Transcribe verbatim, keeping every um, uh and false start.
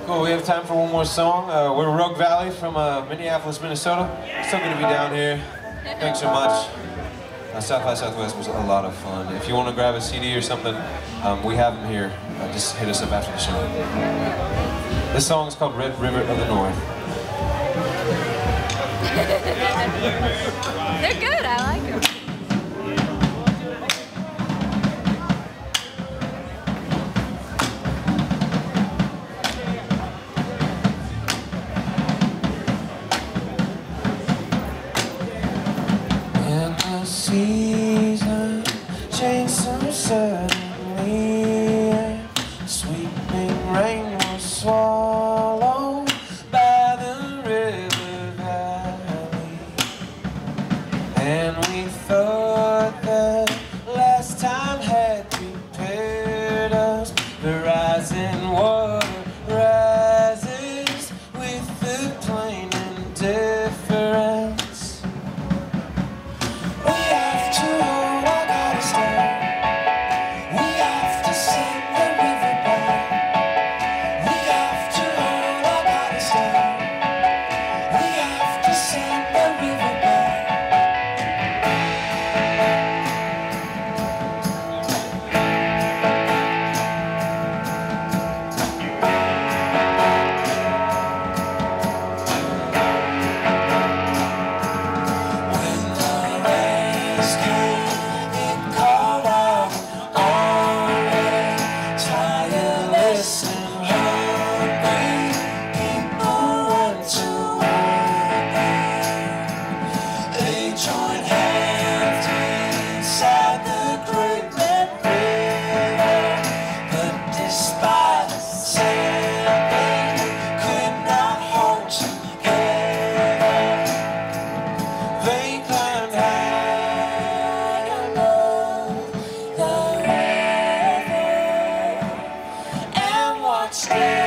Cool, we have time for one more song. Uh, we're Rogue Valley from uh, Minneapolis, Minnesota. Still good to be down here. Thanks so much. Uh, South by Southwest was a lot of fun. If you want to grab a C D or something, um, we have them here. Uh, just hit us up after the show. This song is called Red River of the North. They're good, I like them. Season changed so suddenly. Sweeping rain was swallowed by the river valley, and we thought that last time had prepared us. The rising water rises with the plain indifference. Stay.